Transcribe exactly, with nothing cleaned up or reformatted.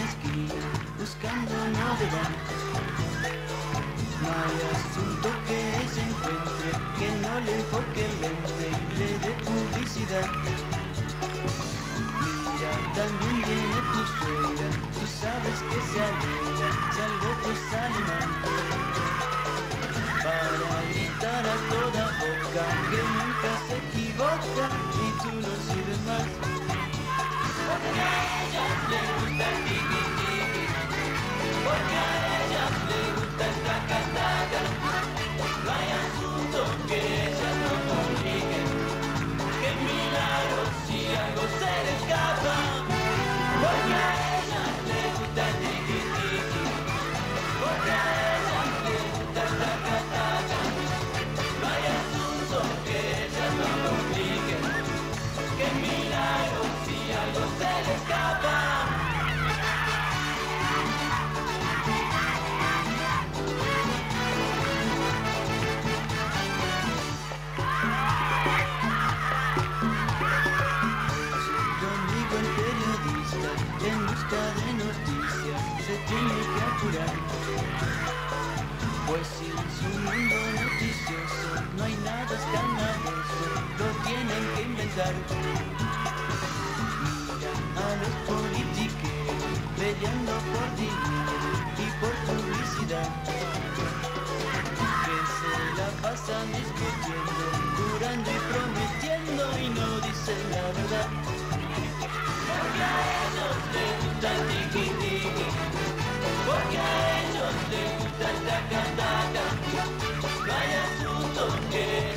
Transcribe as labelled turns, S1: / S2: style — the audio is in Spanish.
S1: esquina buscando novedad. No hay asunto que se encuentre que no le enfoque el lente y le dé publicidad. Mira, también viene tu suegra, tú sabes que se alegra si algo te sale mal. Para gritar a toda boca que nunca se equivoca y tú no sirves más. Porque a ellas les gusta el tiki tiki, porque a ellas les gusta el taca taca. No hay asunto que ellas no compliquen, que milagro si algo se le escapa. Porque a ellas les gusta el tiki tiki, porque a ellas les gusta el taca taca. No hay asunto que ellas no compliquen, que milagro si algo se le escapa. Conmigo el periodista, en busca de noticias, se tiene que apurar. Pues si en su mundo noticioso no hay nada escandaloso, lo tienen que inventar. Mira a los politiqueros peleando por dinero y por publicidad, que se la pasan discutiendo, jurando y prometiendo y no dicen la verdad. Porque a ellos les gusta el tiki tiki, porque a ellos les gusta el taca taca. No hay asunto que